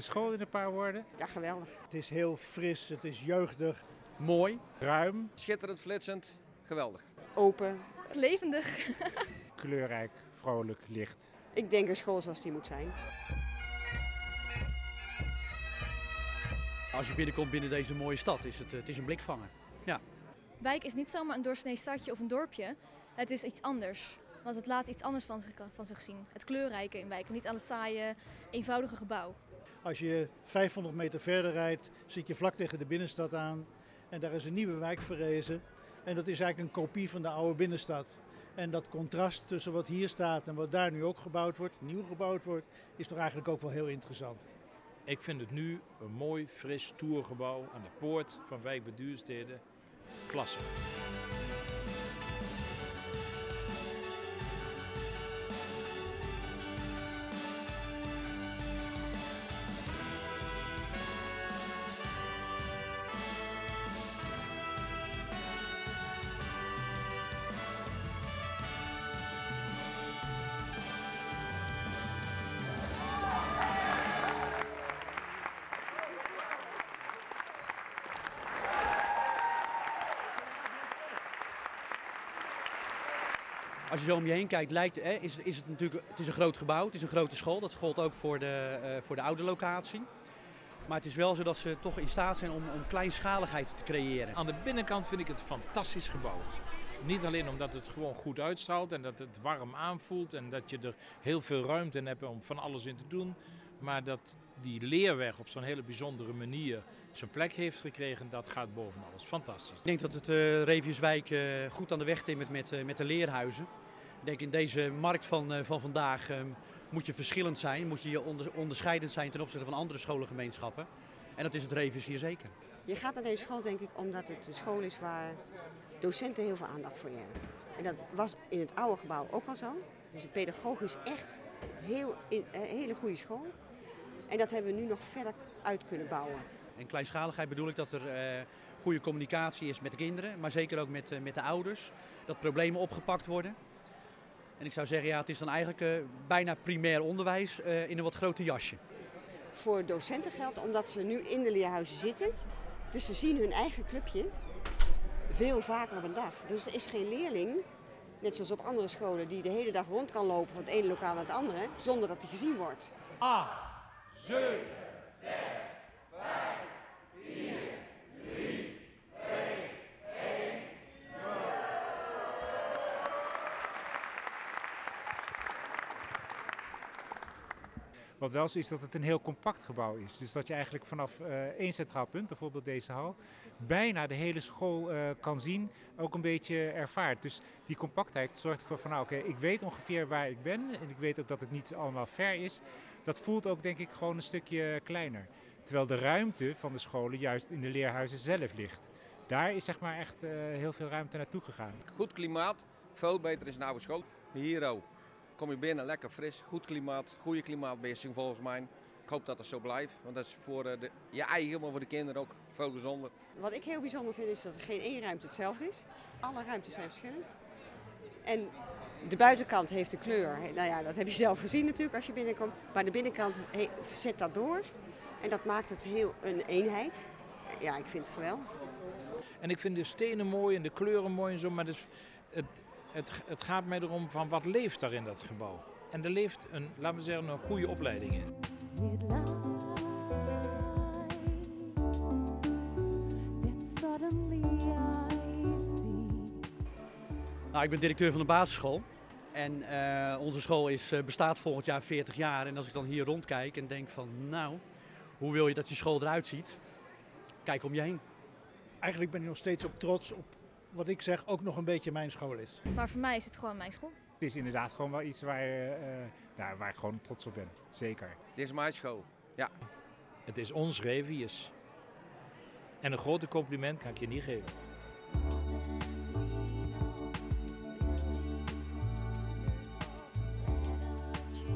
school in een paar woorden? Ja, geweldig. Het is heel fris, het is jeugdig. Mooi. Ruim, Schitterend, flitsend, geweldig. Open. Levendig. kleurrijk, vrolijk, licht. Ik denk een school zoals die moet zijn. Als je binnenkomt binnen deze mooie stad, het is een blikvanger. Ja. Wijk is niet zomaar een doorsnee stadje of een dorpje. Het is iets anders. Want het laat iets anders van zich zien. Het kleurrijke in Wijk, niet aan het saaie, eenvoudige gebouw. Als je 500 meter verder rijdt, zit je vlak tegen de binnenstad aan. En daar is een nieuwe wijk verrezen. En dat is eigenlijk een kopie van de oude binnenstad. En dat contrast tussen wat hier staat en wat daar nu ook gebouwd wordt, nieuw gebouwd wordt, is toch eigenlijk ook wel heel interessant. Ik vind het nu een mooi, fris, stoer gebouw aan de poort van Wijk bij Duurstede. Klasse. Als je zo om je heen kijkt, is het natuurlijk het is een groot gebouw, het is een grote school. Dat gold ook voor de oude locatie. Maar het is wel zo dat ze toch in staat zijn om kleinschaligheid te creëren. Aan de binnenkant vind ik het een fantastisch gebouw. Niet alleen omdat het gewoon goed uitstraalt en dat het warm aanvoelt en dat je er heel veel ruimte in hebt om van alles in te doen. Maar dat die leerweg op zo'n hele bijzondere manier zijn plek heeft gekregen, dat gaat boven alles. Fantastisch. Ik denk dat het Reviuswijk goed aan de weg timmert met de leerhuizen. Ik denk in deze markt van vandaag moet je verschillend zijn, moet je onderscheidend zijn ten opzichte van andere scholengemeenschappen. En dat is het Revius hier zeker. Je gaat naar deze school denk ik omdat het een school is waar docenten heel veel aandacht voor je hebben. En dat was in het oude gebouw ook al zo. Het is een pedagogisch echt een hele goede school. En dat hebben we nu nog verder uit kunnen bouwen. En kleinschaligheid bedoel ik dat er goede communicatie is met de kinderen, maar zeker ook met de ouders. Dat problemen opgepakt worden. En ik zou zeggen, ja, het is dan eigenlijk bijna primair onderwijs in een wat groter jasje. Voor docenten geldt omdat ze nu in de leerhuizen zitten. Dus ze zien hun eigen clubje veel vaker op een dag. Dus er is geen leerling, net zoals op andere scholen, die de hele dag rond kan lopen van het ene lokaal naar het andere, zonder dat hij gezien wordt. 8, 7, 6, 5, 4, 3, 2, 1, 0. Wat wel zo is dat het een heel compact gebouw is. Dus dat je eigenlijk vanaf één centraal punt, bijvoorbeeld deze hal, bijna de hele school kan zien, ook een beetje ervaart. Dus die compactheid zorgt ervoor van, nou, oké, ik weet ongeveer waar ik ben en ik weet ook dat het niet allemaal ver is. Dat voelt ook denk ik gewoon een stukje kleiner. Terwijl de ruimte van de scholen juist in de leerhuizen zelf ligt. Daar is zeg maar echt heel veel ruimte naartoe gegaan. Goed klimaat, veel beter is een oude school. Hier ook. Kom je binnen, lekker fris, goed klimaat, goede klimaatbeheersing volgens mij. Ik hoop dat het zo blijft, want dat is voor je eigen, maar voor de kinderen ook veel gezonder. Wat ik heel bijzonder vind is dat er geen één ruimte hetzelfde is. Alle ruimtes zijn verschillend. En de buitenkant heeft de kleur, nou ja, dat heb je zelf gezien natuurlijk als je binnenkomt. Maar de binnenkant zet dat door en dat maakt het heel een eenheid. Ja, ik vind het geweldig. En ik vind de stenen mooi en de kleuren mooi en zo, maar het gaat mij erom van wat leeft daar in dat gebouw. En er leeft laten we zeggen, een goede opleiding in. Nou, ik ben directeur van een basisschool en onze school bestaat volgend jaar 40 jaar. En als ik dan hier rondkijk en denk van, nou, hoe wil je dat die school eruit ziet? Kijk om je heen. Eigenlijk ben ik nog steeds op trots op wat ik zeg ook nog een beetje mijn school is. Maar voor mij is het gewoon mijn school. Het is inderdaad gewoon wel iets waar ik gewoon trots op ben, zeker. Dit is mijn school, ja. Het is ons Revius. En een grote compliment kan ik je niet geven.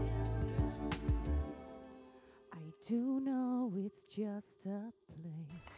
I do know it's just a play.